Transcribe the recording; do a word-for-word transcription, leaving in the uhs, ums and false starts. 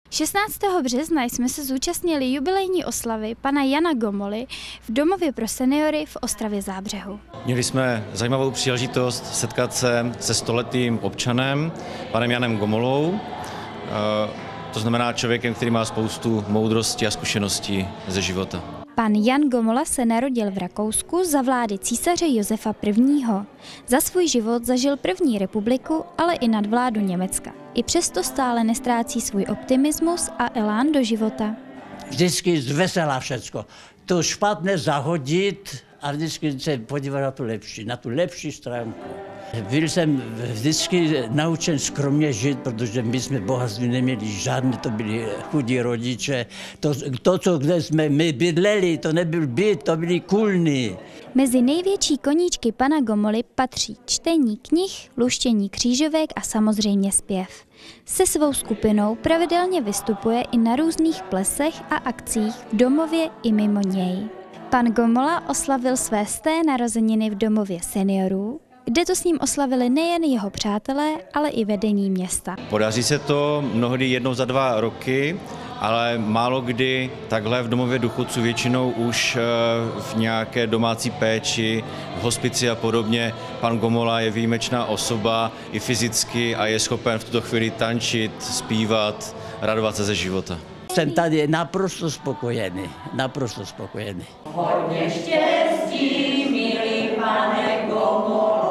šestnáctého března jsme se zúčastnili jubilejní oslavy pana Jana Gomoly v domově pro seniory v Ostravě Zábřehu. Měli jsme zajímavou příležitost setkat se se stoletým občanem, panem Janem Gomolou. To znamená člověkem, který má spoustu moudrosti a zkušeností ze života. Pan Jan Gomola se narodil v Rakousku za vlády císaře Josefa prvního. Za svůj život zažil první republiku, ale i nadvládu Německa. I přesto stále nestrácí svůj optimismus a elán do života. Vždycky zvesela všecko. To špatné zahodit a vždycky se podívat na tu lepší, na tu lepší stránku. Byl jsem vždycky naučen skromně žít, protože my jsme bohatství neměli žádné, to byli chudí rodiče. To, to, co kde jsme my bydleli, to nebyl byt, to byly kůlny. Mezi největší koníčky pana Gomoly patří čtení knih, luštění křížovek a samozřejmě zpěv. Se svou skupinou pravidelně vystupuje i na různých plesech a akcích v domově i mimo něj. Pan Gomola oslavil své sté narozeniny v domově seniorů, kde to s ním oslavili nejen jeho přátelé, ale i vedení města. Podaří se to mnohdy jednou za dva roky, ale málo kdy takhle v domově důchodců, většinou už v nějaké domácí péči, v hospici a podobně. Pan Gomola je výjimečná osoba i fyzicky a je schopen v tuto chvíli tančit, zpívat, radovat se ze života. Jsem tady naprosto spokojený, naprosto spokojený. Hodně štěstí, milý pane Gomolo.